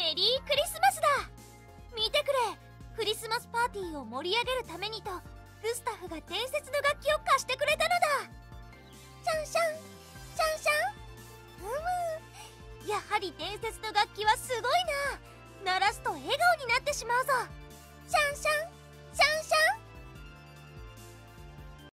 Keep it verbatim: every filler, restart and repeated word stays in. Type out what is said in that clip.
メリークリスマスだ。見てくれ、クリスマスパーティーを盛り上げるためにとグスタフが伝説の楽器を貸してくれたのだ。シャンシャンシャンシャン。うむ、やはり伝説の楽器はすごいな。鳴らすと笑顔になってしまうぞ。シャンシャン